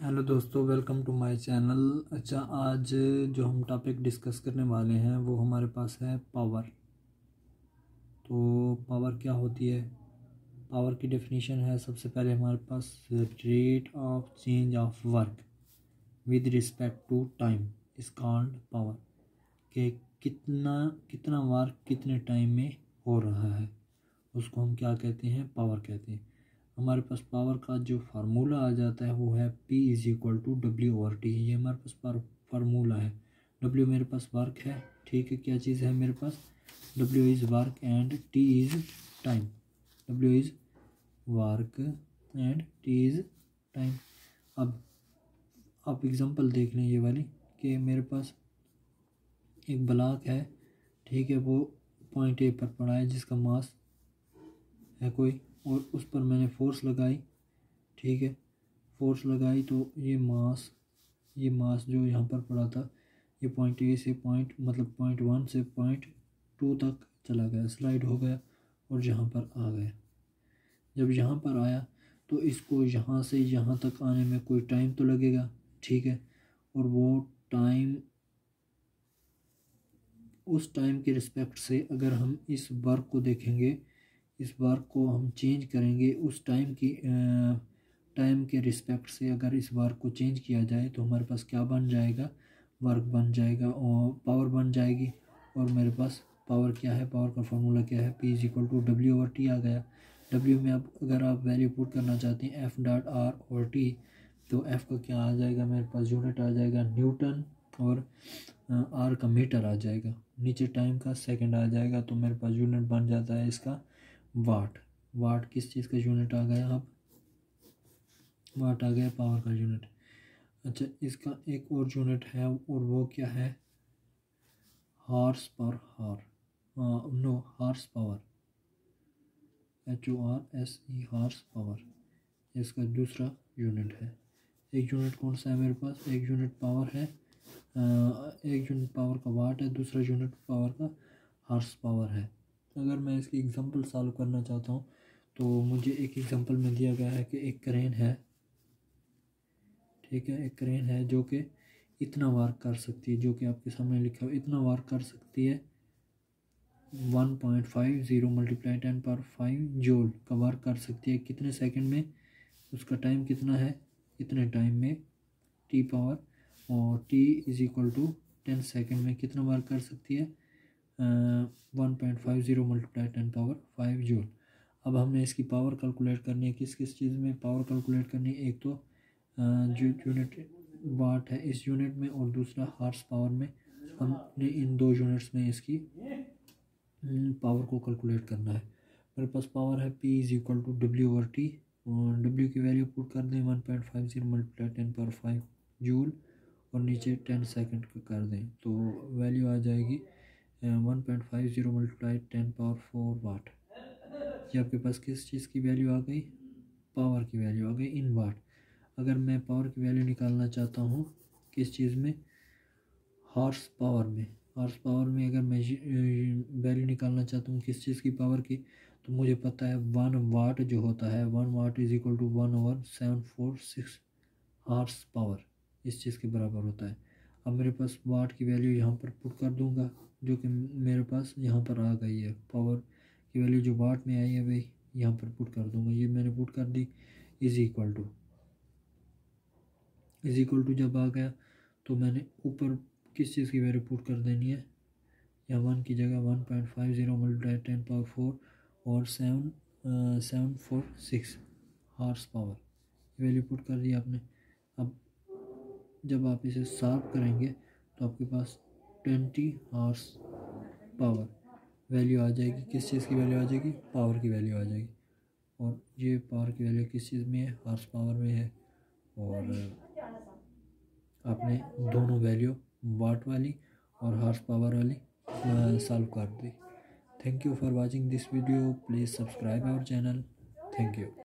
Hello दोस्तों, welcome to my channel. अच्छा, आज जो हम टॉपिक डिस्कस करने वाले हैं वो हमारे पास है पावर। तो पावर क्या होती है? पावर की डेफिनेशन है, सबसे पहले हमारे पास rate of change of work with respect to time is called power. कि कितना कितना वर्क कितने टाइम में हो रहा है, उसको हम क्या कहते हैं? पावर कहते हैं। हमारे पास पावर का जो फार्मूला आ जाता है वो है P is equal to W/T। ये हमारे पास फार्मूला है। W मेरे पास वर्क है, ठीक है। क्या चीज़ है मेरे पास? W is work and T is time. W is work and T is time. अब आप एग्जांपल देख लें ये वाली, कि मेरे पास एक ब्लॉक है, ठीक है। वो पॉइंट ए पर पड़ा है जिसका मास है कोई, और उस पर मैंने फोर्स लगाई, ठीक है। फोर्स लगाई तो ये मास जो यहाँ पर पड़ा था, ये पॉइंट ए से पॉइंट 1 से पॉइंट 2 तक चला गया, स्लाइड हो गया और यहाँ पर आ गया। जब यहाँ पर आया तो इसको यहाँ से यहाँ तक आने में कोई टाइम तो लगेगा, ठीक है। और वो टाइम, उस टाइम के रिस्पेक्ट से अगर हम इस वर्क को देखेंगे, इस वर्क को हम चेंज करेंगे उस टाइम के रिस्पेक्ट से, अगर इस वर्क को चेंज किया जाए तो हमारे पास क्या बन जाएगा? वर्क बन जाएगा और पावर बन जाएगी। और मेरे पास पावर क्या है? पावर का फॉर्मूला क्या है? P is equal to W/T आ गया। W में अब अगर आप वैल्यू पुट करना चाहते हैं F.R और T, तो F का क्या आ जाएगा? मेरे पास यूनिट आ जाएगा न्यूटन, और R का मीटर आ जाएगा, नीचे टाइम का सेकंड आ जाएगा। तो मेरे पास यूनिट बन जाता है इसका वाट। वाट किस चीज़ का यूनिट आ गया? अब वाट आ गया पावर का यूनिट। अच्छा, इसका एक और यूनिट है, और वो क्या है? हॉर्स पर हार, no, horse power, HORSE, horse power, इसका दूसरा यूनिट है। एक यूनिट कौन सा है मेरे पास? एक यूनिट पावर है, एक यूनिट पावर का वाट है, दूसरा यूनिट पावर का हॉर्स पावर है। अगर मैं इसकी एग्जांपल सॉल्व करना चाहता हूँ तो मुझे एक एग्जांपल में दिया गया है कि एक क्रेन है, ठीक है। एक क्रेन है जो कि इतना वर्क कर सकती है, जो कि आपके सामने लिखा हुआ, इतना वर्क कर सकती है 1.50 मल्टीप्लाई 10⁵ जूल का वर्क कर सकती है। कितने सेकंड में? उसका टाइम कितना है? इतने टाइम में T पावर, और T is equal to 10 second में कितना वर्क कर सकती है? 1.50 मल्टीप्लाई 10⁵ जूल। अब हमने इसकी पावर कैलकुलेट करनी है। किस किस चीज़ में पावर कैलकुलेट करनी है? एक तो जो यूनिट वाट है इस यूनिट में, और दूसरा हॉर्स पावर में। हमने इन दो यूनिट्स में इसकी पावर को कैलकुलेट करना है। मेरे पास पावर है P is equal to W/T, और W की वैल्यू पुट कर दें 1.50 मल्टीप्लाई 10⁵ जूल, और नीचे 10 सेकंड का कर दें, तो वैल्यू आ जाएगी 1.50 मल्टीप्लाई 10⁴ वाट। ये आपके पास किस चीज़ की वैल्यू आ गई? पावर की वैल्यू आ गई इन वाट। अगर मैं पावर की वैल्यू निकालना चाहता हूँ किस चीज़ में? हॉर्स पावर में। हॉर्स पावर में अगर मैं वैल्यू निकालना चाहता हूँ किस चीज़ की पावर की, तो मुझे पता है 1 वाट जो होता है, 1 watt is equal to 1/746 horse power, इस चीज़ के बराबर होता है। अब मेरे पास वाट की वैल्यू यहाँ पर पुट कर दूँगा, जो कि मेरे पास यहाँ पर आ गई है। पावर की वैल्यू जो वाट में आई है वही यहाँ पर पुट कर दूँगा। ये मैंने पुट कर दी। इज इक्वल टू जब आ गया तो मैंने ऊपर किस चीज़ की वैल्यू पुट कर देनी है? या 1 की जगह 1.50 मल्टीप्लाई 10⁴ और 746 हॉर्स पावर वैल्यू पुट कर दी आपने। अब जब आप इसे सॉल्व करेंगे तो आपके पास 20 हॉर्स पावर वैल्यू आ जाएगी। किस चीज़ की वैल्यू आ जाएगी? पावर की वैल्यू आ जाएगी। और ये पावर की वैल्यू किस चीज़ में है? हॉर्स पावर में है। और आपने दोनों वैल्यू वाट वाली और हॉर्स पावर वाली सॉल्व कर दी। Thank you for watching this video. Please subscribe our channel. Thank you.